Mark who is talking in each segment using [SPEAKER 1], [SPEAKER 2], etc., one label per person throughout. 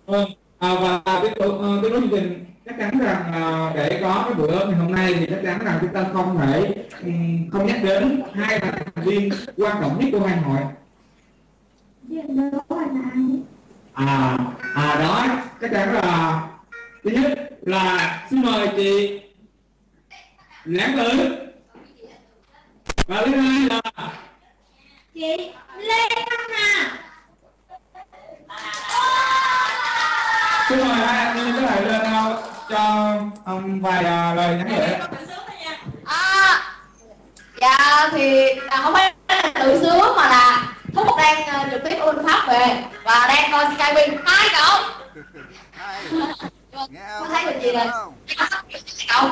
[SPEAKER 1] Vâng, và cái chương trình chắc chắn rằng để có cái bữa ngày hôm nay thì chắc chắn rằng chúng ta không thể không nhắc đến hai thành viên quan trọng nhất của ngày hội. Đó chắc chắn là thứ nhất là xin mời chị Lãng Tử, và thứ hai là
[SPEAKER 2] chị Lê Thanh Hà.
[SPEAKER 1] xin mời hai anh có thể lên cho vài lời nhắn nhủ.
[SPEAKER 2] Dạ thì không phải là tự sướng mà là Thúc đang trực tiếp ở bên Pháp về và đang coi Skype. Hai cậu có thấy được gì rồi cậu?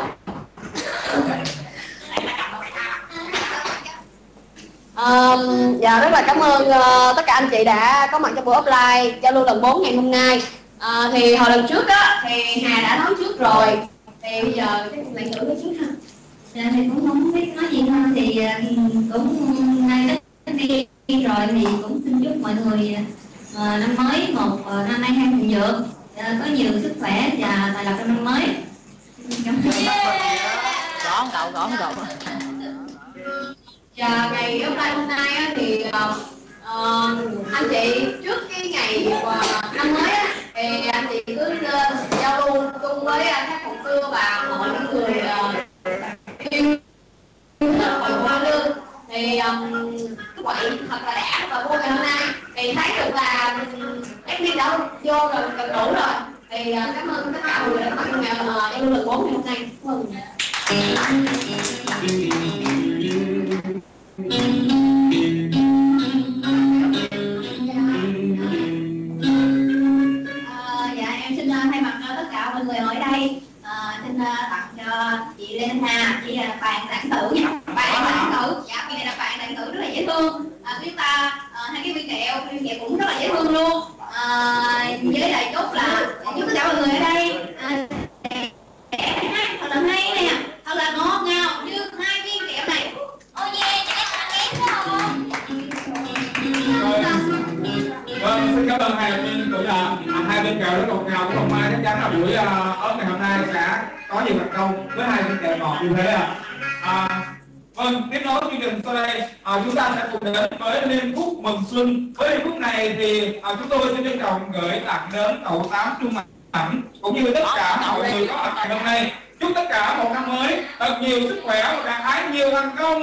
[SPEAKER 2] Dạ rất là cảm ơn tất cả anh chị đã có mặt trong buổi offline giao lưu lần 4 ngày hôm nay. Thì hồi lần trước á thì Hà đã nói trước rồi, thì bây giờ lại thử cái trước ha.
[SPEAKER 3] Dạ thì cũng không biết nói gì hơn, thì cũng nay đến đi rồi thì cũng xin chúc mọi người năm mới một năm nay hai thịnh vượng, có nhiều sức khỏe và tài lộc trong năm mới. Cảm ơn.
[SPEAKER 2] Gõ cậu. Và ngày offline hôm nay á, thì anh chị trước cái ngày năm mới á, thì anh chị cứ giao lưu chung với các cộng sự và mọi người yêu hội Hoa Lương. Thì cái quậy thật là đã và vui ngày hôm nay thì thấy được là FB đã vô rồi, gần đủ rồi. Thì cảm ơn tất cả mọi người đã có mặt trong giao lưu lần 4 ngày hôm nay.
[SPEAKER 3] Dạ em xin thay mặt tất cả mọi người ở đây xin tặng cho chị Lê Thanh Hà, chị là bạn lãng tử nha. Bạn lãng tử, dạ vì này là bạn lãng tử rất là dễ thương. Chúng ta hai cái viên kẹo cũng rất là dễ thương luôn. Với lại chúc là chúc tất cả mọi người ở đây thật là hay nè, thật là ngọt ngào như hai viên kẹo này. Ôi yeah, chắc chắn là ghét không?
[SPEAKER 1] Vâng, xin cảm ơn hai bên cũng là hai bên kẹo rất ngọt ngào của Hồng Mai. Chắc chắn là buổi ớt ngày hôm nay sẽ có nhiều thành công với hai viên kẹo ngọt như thế Vâng, tiếp nối chương trình sau đây chúng ta sẽ cùng đến với liên khúc mừng xuân. Với liên khúc này thì chúng tôi xin trân trọng gửi tặng đến cậu Tám Trung Mạnh cũng như tất cả mọi người có mặt ngày hôm nay. Chúc tất cả một năm mới thật nhiều sức khỏe và gặt hái nhiều thành công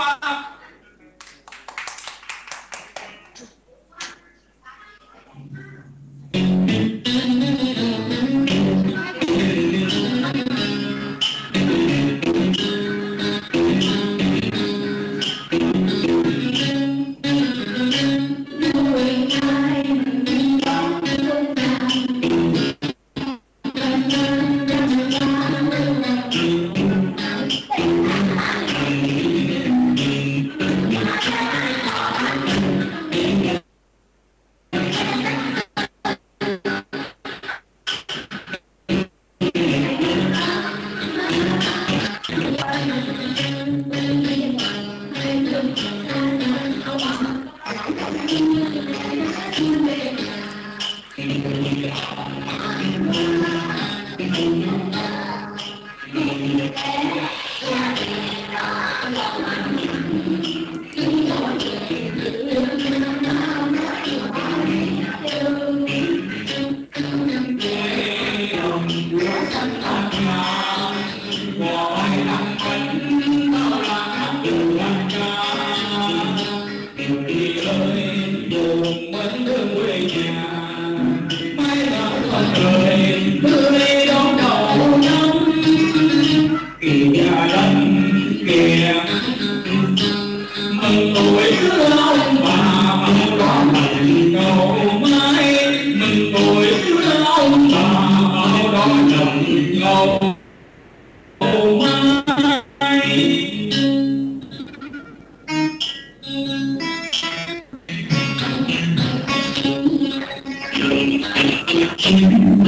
[SPEAKER 4] Thank you.